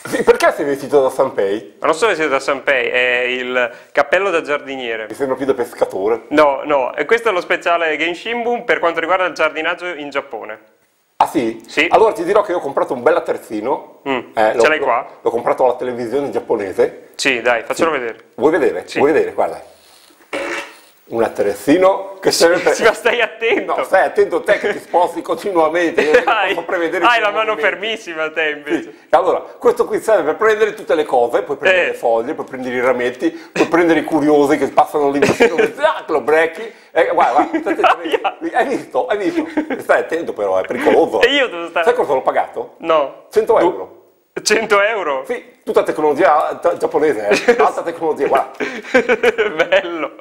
Sì, perché sei vestito da Sanpei? Ma non sono vestito da Sanpei, è il cappello da giardiniere. Mi sembra più da pescatore. No, no, e questo è lo speciale Genshinbun per quanto riguarda il giardinaggio in Giappone. Ah sì? Sì. Allora ti dirò che io ho comprato un bel atterzino. Ce l'hai qua? L'ho comprato alla televisione giapponese. Sì, dai, faccelo vedere. Vuoi vedere? Sì. Vuoi vedere? Guarda. Un atterzino che serve per... Sì, ma stai attento. No, stai attento te che ti sposti continuamente. Io non posso prevedere hai i la mano movimenti. fermissima te invece. Sì. Allora, questo qui serve per prendere tutte le cose, puoi prendere le foglie, puoi prendere i rametti, puoi prendere i curiosi che passano lì vicino, lo brechi, guarda, hai visto? Stai attento però, è pericoloso. E io devo stare... Sai cosa l'ho pagato? No. 100 euro. 100 euro? Sì, tutta tecnologia giapponese, alta tecnologia, guarda. Bello.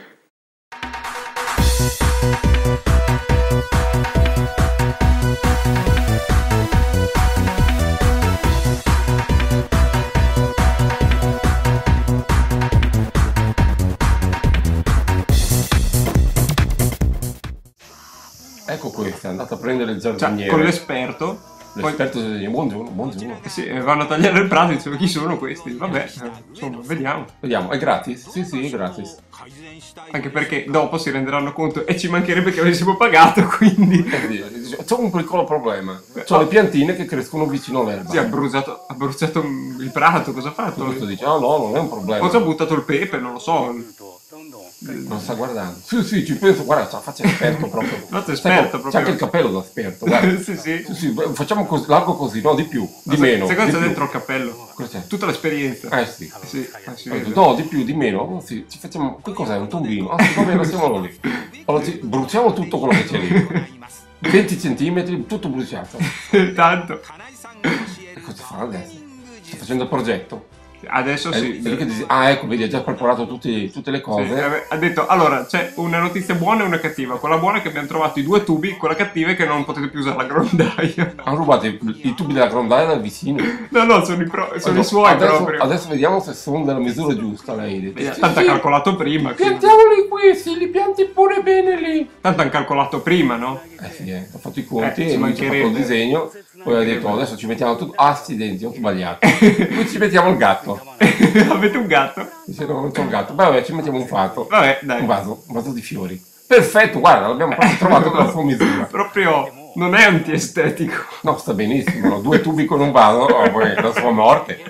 Ecco questo, è andato a prendere il giardiniere. Con l'esperto. L'esperto giardiniere, buongiorno. Sì, vanno a tagliare il prato e dicono chi sono questi? Vabbè, insomma, vediamo. Vediamo, è gratis? Sì, è gratis. Anche perché dopo si renderanno conto e ci mancherebbe che avessimo pagato, quindi... C'ho un piccolo problema. C'ho le piantine che crescono vicino all'erba. Sì, ha bruciato il prato, cosa ha fatto? Questo dice, no, non è un problema. Cosa ha buttato il pepe, non lo so. Non sta guardando. Sì, ci penso, guarda, c'ha faccia esperto proprio. Fatto esperto proprio. C'ha anche il cappello da esperto, guarda. sì. Facciamo così, largo così, no, di più, di meno. Sai cosa di c'è più. dentro il cappello? Cosa c'è? Tutta l'esperienza. Sì. Si vede. No, di più, di meno. Sì, ci facciamo. Che cos'è? Un tombino? Ah, sì, va bene, siamo lì. Allora, bruciamo tutto quello che c'è lì. 20 centimetri, tutto bruciato. Tanto. E cosa fa adesso? Sta facendo il progetto. Adesso sì. Ecco, vedi, ha già preparato tutte le cose. Sì, ha detto, allora, c'è una notizia buona e una cattiva. Quella buona è che abbiamo trovato i 2 tubi, quella cattiva è che non potete più usare la grondaia. Hanno rubato i tubi della grondaia dal vicino. No, sono i suoi proprio. Adesso vediamo se sono della misura giusta, lei. Tanto ha calcolato prima. Piantiamoli qui, sì, li pianti pure bene lì. Tanto hanno calcolato prima, no? Sì, ha fatto i conti, ci e lui ci ha fatto il disegno, poi ha detto adesso ci mettiamo tutto. Accidenti, ho sbagliato. Qui ci mettiamo il gatto. Avete un gatto? Sì, non c'è un gatto. Vabbè, ci mettiamo un fatto. Vabbè, dai. Un vaso di fiori. Perfetto, guarda, l'abbiamo proprio trovato con la sua misura. Proprio non è antiestetico. No, sta benissimo, no? 2 tubi con un vaso, poi la sua morte.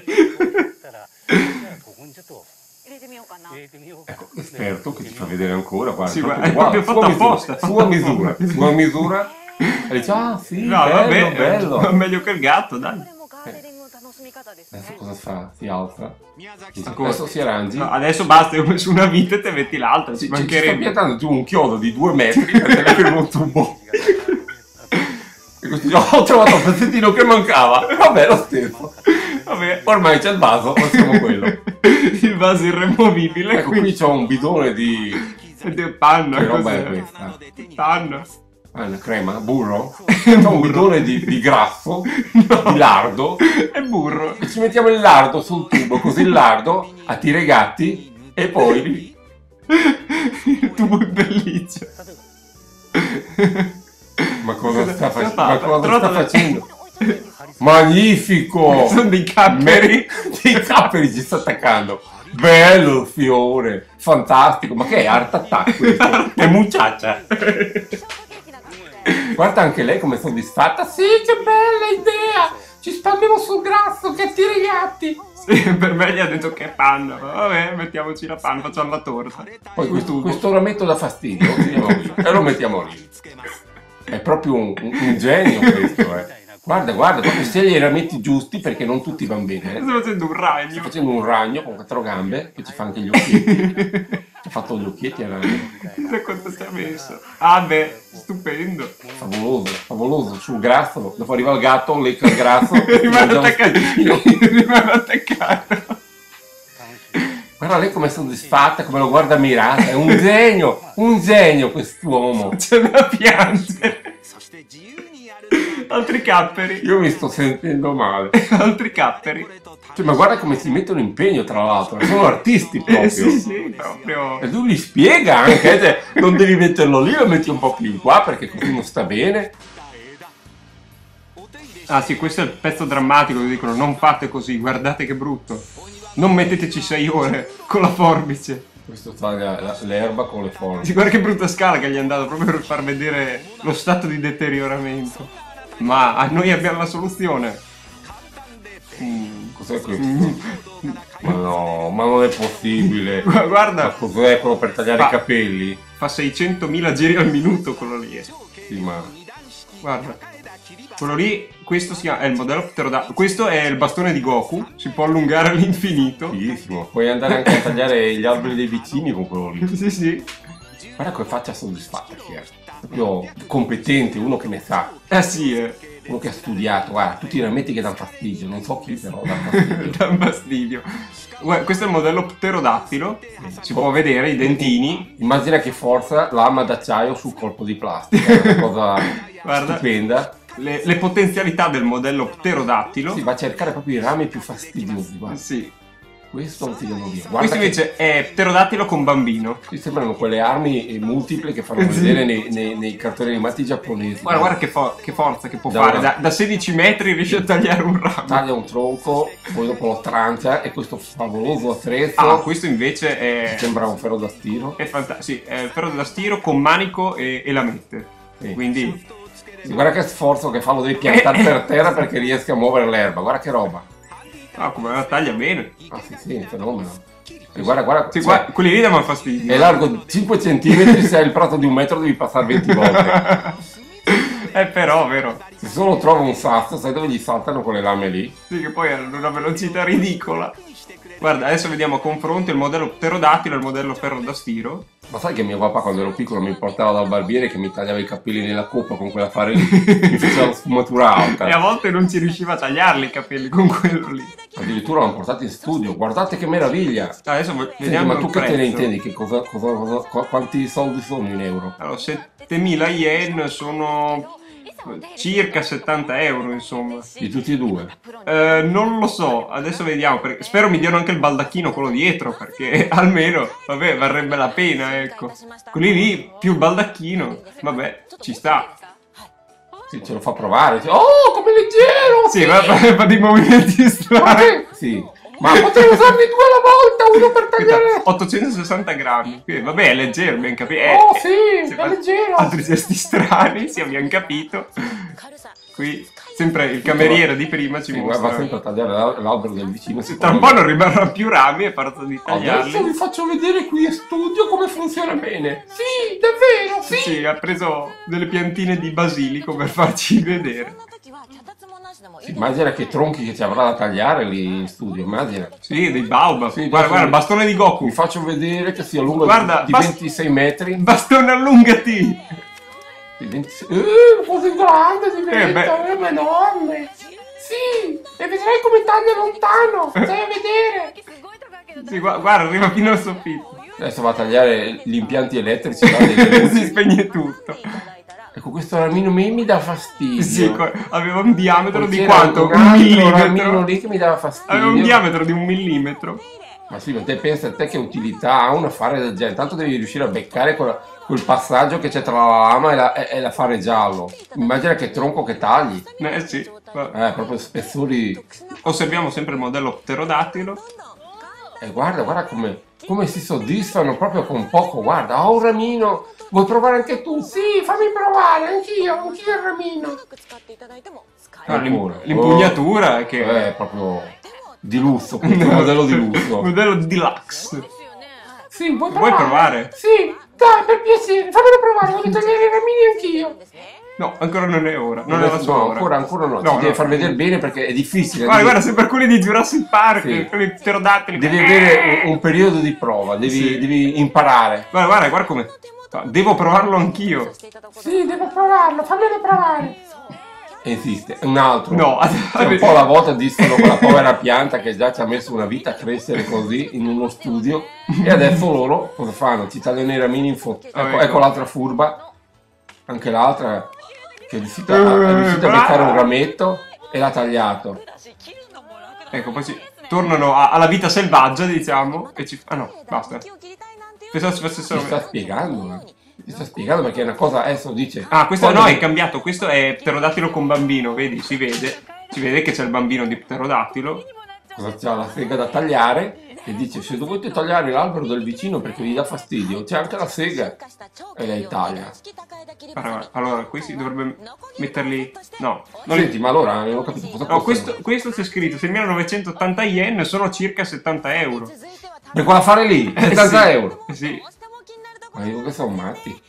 Ecco, esperto che ti fa vedere ancora, guarda. Sì, è proprio fatto apposta. Sua misura. E dice, sì, no, bello. Meglio che il gatto, dai. Adesso cosa fa? Si alza. Adesso si arrangi. No, adesso basta, io ho messo una vite e te metti l'altra. Ci sta mancherebbe. piantando giù un chiodo di 2 metri perché è per un tubo. E così ho trovato un pezzettino che mancava. Vabbè, lo stesso. Vabbè. Ormai c'è il vaso, passiamo quello. Il vaso irremovibile. Ecco, qui c'ho un bidone di panna. Che roba è questa? Panna. Una crema? Burro? C'ho un bidone di grasso, di lardo. È burro. E ci mettiamo il lardo sul tubo, così il lardo attira i gatti e poi... Il tubo in pelliccia. Ma cosa sta facendo? Magnifico! Sono dei capperi. Dei capperi ci sta attaccando. Bello il fiore, fantastico. Ma che è Art Attack questo? È muchacha. Guarda anche lei come è soddisfatta. Sì, che bella idea! Ci spalmiamo sul grasso che attira i gatti. Sì, per me gli ha detto che è panna. Vabbè, mettiamoci la panna, facciamo la torta. Poi questo rametto da fastidio e lo mettiamo lì. È proprio un genio questo, eh. Guarda, proprio se li rametti giusti perché non tutti vanno bene. Sto facendo un ragno. Sto facendo un ragno con 4 gambe che ci fa anche gli occhietti. Ha fatto gli occhietti al ragno. Chissà quanto ci ha messo. Ah beh, stupendo. Favoloso. Sul grasso, dopo arriva il gatto, lecca il grasso. Rimane attaccato. Guarda lei come è soddisfatta, come lo guarda mirata. È un genio quest'uomo. C'è da piangere. Altri capperi. Io mi sto sentendo male. Altri capperi. Cioè, ma guarda come si mettono impegno tra l'altro, sono artisti proprio. Sì, proprio. E lui li spiega anche, cioè, non devi metterlo lì, lo metti un po' più in qua perché così non sta bene. Ah sì, questo è il pezzo drammatico che dicono non fate così, guardate che brutto. Non metteteci 6 ore con la forbice. Questo fa l'erba con le forme. Sì, guarda che brutta scala che gli è andata proprio per far vedere lo stato di deterioramento. Ma noi abbiamo la soluzione. Cos'è questo? Ma no, ma non è possibile. Guarda, Ma cos'è quello per tagliare Fa- i capelli? fa 600.000 giri al minuto quello lì. Sì, ma... Guarda. Quello lì, questo è il modello pterodattilo. Questo è il bastone di Goku, si può allungare all'infinito. Fighissimo. Puoi andare anche a tagliare gli alberi dei vicini con quello lì. Sì, sì. Guarda che faccia soddisfatta che è. Proprio competente, uno che ne sa. Sì, Uno che ha studiato. Guarda, tutti i rametti che danno fastidio. Non so chi però dà fastidio. dà un fastidio. Guarda, questo è il modello pterodattilo. Si può vedere i dentini. Immagina che forza lama d'acciaio sul corpo di plastica. È una cosa Guarda. stupenda. Le potenzialità del modello pterodattilo. Si va a cercare proprio i rami più fastidiosi. Guarda. Sì. Questo non ti devo dire. Guarda Questo che invece è pterodattilo con bambino. ci sembrano quelle armi multiple che fanno Sì. vedere nei cartoni animati giapponesi. Guarda che forza che può Da fare. una- Da 16 metri riesce a tagliare un ramo. Taglia un tronco, poi dopo lo trancia e questo favoloso attrezzo Ah, questo invece è... sembra un ferro da stiro. È fantastico, sì, è il ferro da stiro con manico e lamette. Sì. Quindi, Sì, guarda che sforzo che fa, lo devi piantare per terra perché riesca a muovere l'erba. Guarda che roba. come la taglia bene. Ah sì, sì, è un fenomeno. E guarda, Sì, cioè, guarda, quelli lì danno fastidio. è largo 5 cm, se hai il prato di 1 metro devi passare 20 volte. Però, vero. Se solo trovo un sasso, sai dove gli saltano quelle lame lì? Sì, che poi hanno una velocità ridicola. Guarda, adesso vediamo a confronto il modello pterodattilo e il modello ferro da stiro. Ma sai che mio papà quando ero piccolo mi portava dal barbiere che mi tagliava i capelli nella coppa con quell'affare lì, mi faceva la sfumatura alta. E a volte non ci riusciva a tagliarli i capelli con quello lì. Addirittura l'hanno portato in studio, guardate che meraviglia! Adesso Senti, vediamo ma il tu che te ne prezzo. intendi? Che quanti soldi sono in euro? Allora, 7.000 yen sono circa 70 euro, insomma. Di tutti e due? Non lo so, adesso vediamo. Spero mi diano anche il baldacchino, quello dietro, perché almeno, vabbè, varrebbe la pena, ecco. Quelli lì, più il baldacchino, vabbè, ci sta. Sì, ce lo fa provare. Dice, oh, come leggero! Sì, fa dei movimenti strani. Sì, ma potrei usarne 2 alla volta, uno per tagliare... 860 grammi, quindi, vabbè, è leggero, ben capito. Oh, sì, è leggero. Altri gesti strani, sì, abbiamo capito. Qui, sempre il cameriere di prima ci Sì, va mostra. sempre a tagliare l'albero del vicino. Tra un po' non rimarrà più rami a forza di tagliarli. Adesso vi faccio vedere qui in studio come funziona bene. Sì, davvero, sì. Sì, ha preso delle piantine di basilico per farci vedere. Sì, immagina che tronchi che ci avrà da tagliare lì in studio, immagina. Sì, dei baobab. Sì, Guarda, il bastone di Goku. Vi faccio vedere che si allunga Guarda, di 26 metri. Bastone allungati. Di 26... così grande diventa, beh. è enorme. Sì, e vedrai come taglia lontano. Stai a vedere. Sì, guarda, arriva fino al soffitto. Adesso va a tagliare gli impianti elettrici. Va, delle luci. Si spegne tutto. Ecco, questo ramino mi dà fastidio. Sì, aveva un diametro Poi di c'era quanto? un Un altro ramino millimetro. lì che mi dava fastidio. Aveva un diametro di 1 millimetro. Ma sì, ma te pensa a te che utilità ha un affare del genere? Tanto devi riuscire a beccare quel passaggio che c'è tra la lama e l'affare giallo. Immagina che tronco che tagli. Sì. Proprio spessori. Osserviamo sempre il modello pterodattilo. E guarda come si soddisfano proprio con poco. Guarda, ho un ramino. Vuoi provare anche tu? Sì, fammi provare, anch'io il ramino. L'impugnatura che È proprio di lusso, questo modello di lusso. modello deluxe. Sì, vuoi Vuoi provare? Sì, dai, per piacere, fammelo provare, voglio tagliare i ramini anch'io. No, ancora non è ora. Non è la sua ora. Ancora no. No, Ti devi far vedere bene perché è difficile. Guarda, sei per quelli di Jurassic Park, Sì. quelli pterodattili. Devi avere un periodo di prova, Sì. devi imparare. Guarda come. Devo provarlo anch'io. Sì, devo provarlo, fammelo provare. E insiste, un altro. No, Cioè, un po' alla volta disfano quella povera pianta che già ci ha messo una vita a crescere così in uno studio. E adesso loro cosa fanno? Ci tagliano i ramini in foto. Ecco l'altra furba, anche l'altra che è riuscita a beccare un rametto e l'ha tagliato. Ecco, poi tornano alla vita selvaggia, diciamo. E ah no, basta. Pensavo si fosse Ci solo. sta spiegando. Ti sto spiegando perché è una cosa, adesso dice... Ah, questo quando- no, è cambiato, questo è pterodattilo con bambino, vedi, si vede che c'è il bambino di pterodattilo. Cosa c'ha la sega da tagliare e dice se dovete tagliare l'albero del vicino perché vi dà fastidio, c'è anche la sega e lei taglia. Allora, questi dovrebbe metterli... No, non Senti, ma allora non ho capito cosa No, costa. questo c'è scritto 6.980 yen sono circa 70 euro. Per quell'affare lì, 70 sì. euro. Sì. Ma dico che sono matti.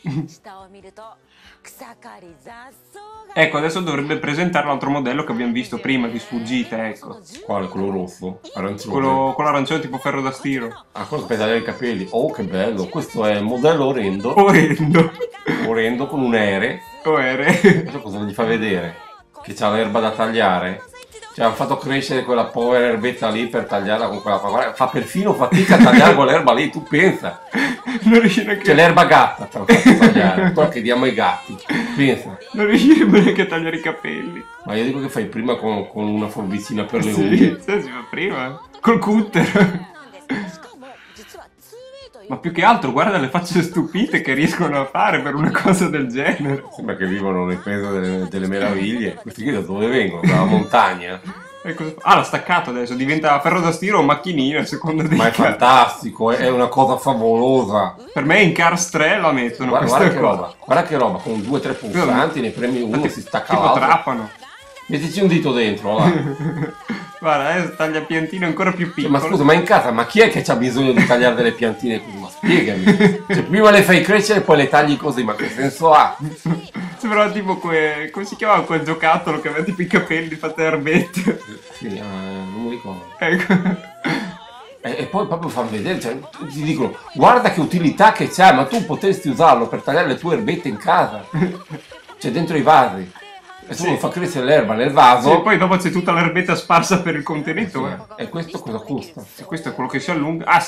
Ecco, adesso dovrebbe presentare l'altro modello che abbiamo visto prima di sfuggita, ecco. Quale? Quello rosso? Arancione? Quello arancione tipo ferro da stiro. Ah, quello per tagliare i capelli. Oh, che bello. Questo è il modello orrendo. Orrendo. Orrendo con un ere. Adesso cosa gli fa vedere? Che c'ha l'erba da tagliare. Cioè, hanno fatto crescere quella povera erbetta lì per tagliarla con quella... Guarda, fa perfino fatica a tagliare quell'erba lì, tu pensa. Non riesce neanche... C'è l'erba gatta, te l'ho fatto tagliare. Quella che diamo ai gatti. Pensa. Non riuscirebbe neanche a tagliare i capelli. Ma io dico che fai prima con una forbicina per le Sì, unghie. sì, si fa prima. Col cutter. Ma più che altro, guarda le facce stupite che riescono a fare per una cosa del genere. Sembra che vivono nel paese delle meraviglie. Questi qui da dove vengono? Dalla montagna. Ah, l'ha staccato adesso, diventa ferro da stiro o macchinina a seconda dei Ma è casi. fantastico, è una cosa favolosa. Per me in Cars 3 la mettono Guarda, questa che cosa. roba, guarda che roba, con 2 o 3 pulsanti, ne premi uno, si stacca Tipo l'altro. trappano. Mettici un dito dentro, va. Guarda, adesso taglia piantine ancora più piccole. Ma scusa, ma in casa, ma chi è che ha bisogno di tagliare delle piantine così? Ma spiegami. Cioè, prima le fai crescere e poi le tagli così, ma che senso ha? Sembrava tipo come si chiamava quel giocattolo che aveva tipo i capelli fatte erbette. Sì, non mi ricordo. Ecco. E poi proprio fanno vedere, cioè, ti dicono, guarda che utilità che c'ha, ma tu potresti usarlo per tagliare le tue erbette in casa. Cioè, dentro i vasi. E tu Sì. fa crescere l'erba nel vaso. Sì, poi dopo c'è tutta l'erbetta sparsa per il contenitore. E questo cosa costa? E questo è quello che si allunga. Ah,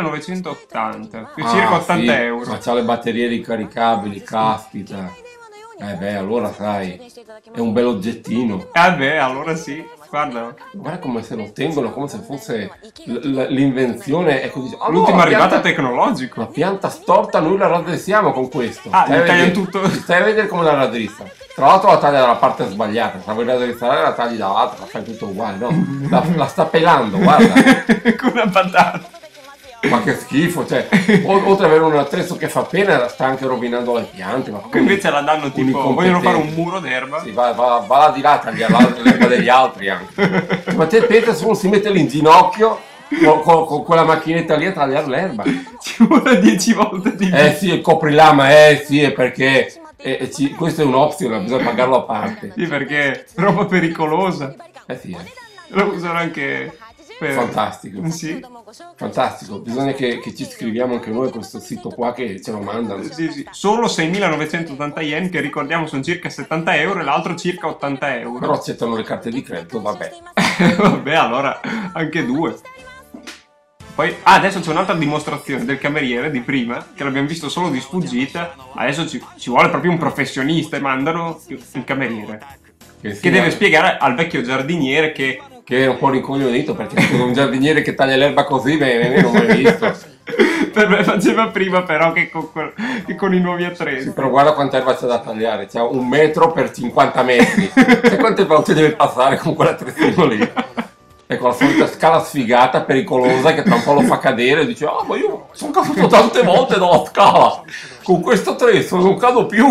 7.980. Circa 80 sì, euro. Ma c'ha le batterie ricaricabili, caspita. Beh, allora sai, è un bel oggettino. Beh, allora sì. Guarda. Guarda come se lo tengono, come se fosse l'invenzione. È così. Oh, L'ultima no, arrivata la tecnologico. pianta storta noi la raddrissiamo con questo. Ah, Stai a gli tagliano vedere- tutto. Stai a vedere come la raddrissa. Tra l'altro la taglia dalla parte sbagliata. Se la vuoi raddrizzare la tagli dall'altra, la fai tutto uguale, no? La sta pelando, guarda. Con una patata. Ma che schifo, cioè, oltre ad avere un attrezzo che fa pena, sta anche rovinando le piante. Ma Che invece la danno tipo, vogliono fare un muro d'erba. Sì, va là di là a tagliare l'erba degli altri anche. Ma te pensa se uno si mette lì in ginocchio con quella macchinetta lì a tagliare l'erba? Ci vuole 10 volte di più. Sì, il coprilama, sì, è perché questo è un optional, bisogna pagarlo a parte. Sì, perché è roba pericolosa. Sì, Lo usano anche per... fantastico. Sì. Fantastico, bisogna che ci iscriviamo anche noi a questo sito qua che ce lo mandano. Sì. Solo 6.980 yen, che ricordiamo sono circa 70 euro, e l'altro circa 80 euro. Però accettano le carte di credito, vabbè. Vabbè, allora anche due. Poi, adesso c'è un'altra dimostrazione del cameriere di prima, che l'abbiamo visto solo di sfuggita. Adesso ci vuole proprio un professionista e mandano il cameriere. Che deve spiegare al vecchio giardiniere che è un po' rincoglionito perché scusa, un giardiniere che taglia l'erba così, bene, non l'ho mai visto. per me faceva prima però che con i nuovi attrezzi. Sì, però guarda quanta erba c'è da tagliare, c'è 1 metro per 50 metri. Sai quante volte deve passare con quell'attrezzino lì? Ecco la solita scala sfigata, pericolosa, che tra un po' lo fa cadere e dice ma io sono caduto tante volte dalla scala, con questo attrezzo non cado più.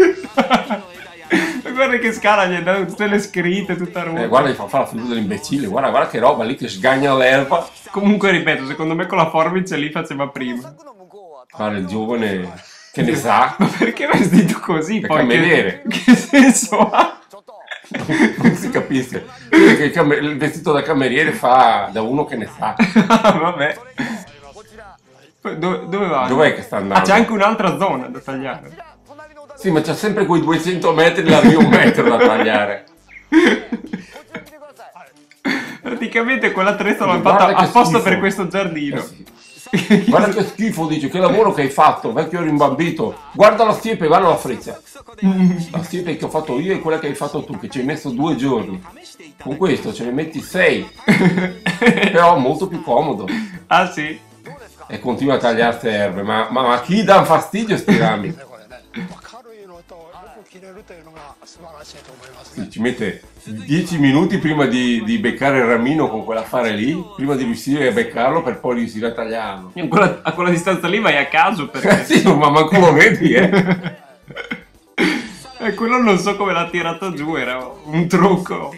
Guarda che scala, gli danno tutte le scritte, tutta roba. Guarda, gli fa fare la figura dell'imbecille, guarda che roba lì che sgagna l'erba. Comunque, ripeto, secondo me con la forbice lì faceva prima. Fare il giovane che ne sa. Ma perché vestito così? Per Poi cameriere. Che senso ha? Non si capisce. Perché il vestito da cameriere fa da uno che ne sa. Vabbè. Dove va? Dov'è che sta andando? Ah, c'è anche un'altra zona da tagliare. Sì, ma c'è sempre quei 200 metri da più 1 metro da tagliare. Praticamente quell'attrezzo l'hanno Guarda fatto che apposta schifo. per questo giardino. Sì. Guarda che schifo, dice, che lavoro che hai fatto, vecchio rimbambito. Guarda la siepe, guarda la freccia. La siepe che ho fatto io è quella che hai fatto tu, che ci hai messo 2 giorni. Con questo ce ne metti 6. Però molto più comodo. Ah sì? E continua a tagliare ste erbe. Ma chi dà fastidio sti rami? Sì, ci mette 10 minuti prima di beccare il ramino con quell'affare lì, prima di riuscire a beccarlo per poi riuscire a tagliarlo. A quella distanza lì vai a caso perché... Sì, ma manco lo vedi, E quello non so come l'ha tirato giù, era un trucco.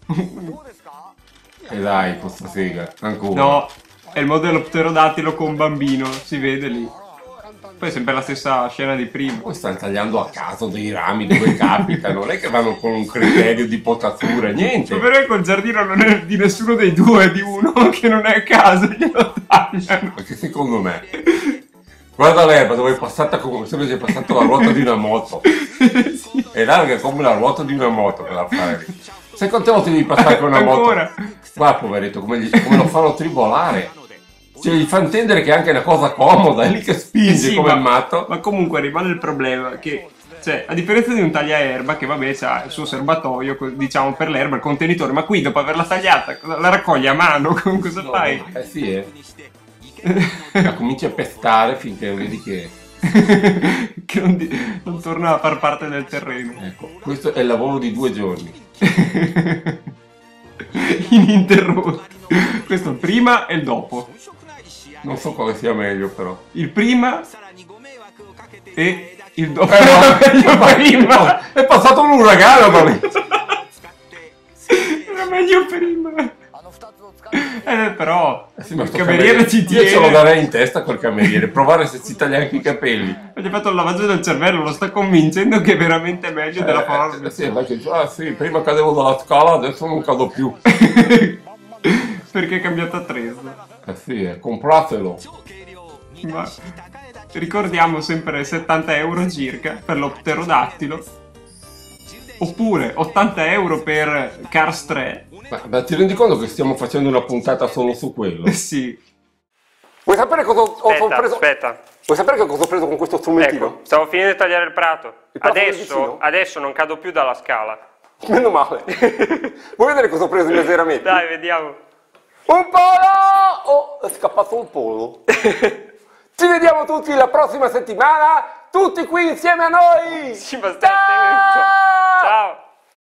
E dai, questa sega, ancora. No, è il modello pterodattilo con bambino, si vede lì. Poi è sempre la stessa scena di prima. Poi stanno tagliando a caso dei rami dove capitano, non è che vanno con un criterio di potatura, niente. Ma però col giardino non è di nessuno dei due, è di uno che non è a caso, glielo tagliano. Perché secondo me... Guarda l'erba dove è passata come se fosse passata la ruota di una moto. Sì. È larga come la ruota di una moto quell'affare lì. Sai quante volte devi passare con una moto? Ancora? Guarda poveretto, come lo fanno tribolare. Cioè gli fa intendere che è anche una cosa comoda, è lì che spinge Sì, come il matto. Ma comunque rimane il problema che, cioè, a differenza di un tagliaerba che vabbè c'ha il suo serbatoio, diciamo per l'erba, il contenitore, ma qui dopo averla tagliata la raccogli a mano, cosa fai? Sì, Ma cominci a pestare finché vedi che... che non torna a far parte del terreno. Ecco, questo è il lavoro di 2 giorni. Ininterrotto. Questo il prima e il dopo. Non so quale sia meglio però. Il prima e il dopo. Meglio prima! È passato un uragano da lì! Era meglio prima. Però Sì, ma il sto cameriere ci io ce lo tiene. darei in testa col cameriere, provare se si taglia anche i capelli. Gli ha fatto il lavaggio del cervello, lo sta convincendo che è veramente meglio della forma. Sì, perché sì, prima cadevo dalla scala, adesso non cado più. Perché è cambiato attrezzo. Sì, compratelo. Ma ricordiamo sempre 70 euro circa per lo pterodattilo. Oppure 80 euro per Cars 3. Ma ti rendi conto che stiamo facendo una puntata solo su quello? Sì. Vuoi sapere cosa ho preso? Aspetta. Vuoi sapere che cosa ho preso con questo strumentino? Ecco, stavo finendo di tagliare il prato. Il prato del vicino? Adesso non cado più dalla scala. Meno male. Vuoi vedere cosa ho preso in miseramenti? Dai, vediamo. Un polo! Oh, è scappato un polo. Ci vediamo tutti la prossima settimana, tutti qui insieme a noi! Sì, ma stai attento. Ciao.